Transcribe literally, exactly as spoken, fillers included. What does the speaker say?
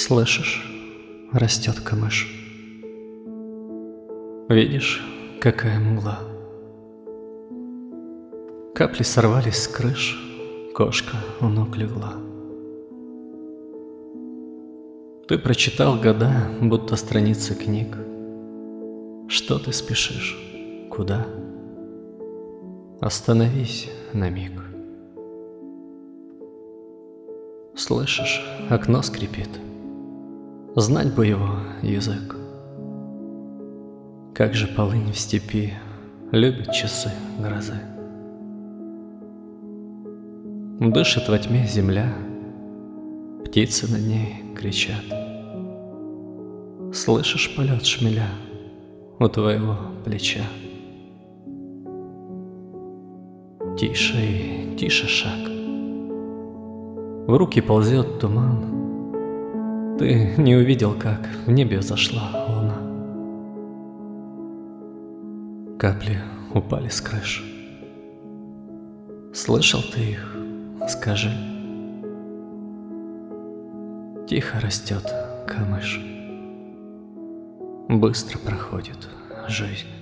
Слышишь, растет камыш. Видишь, какая мгла. Капли сорвались с крыш, кошка у ног легла. Ты прочитал года, будто страницы книг. Что ты спешишь? Куда? Остановись на миг. Слышишь, окно скрипит. Знать бы его язык. Как же полынь в степи любит часы грозы. Дышит во тьме земля, птицы над ней кричат. Слышишь полет шмеля у твоего плеча? Тише и тише шаг. В руки ползет туман. Ты не увидел, как в небе зашла луна. Капли упали с крыш. Слышал ты их? Скажи. Тихо растет камыш. Быстро проходит жизнь.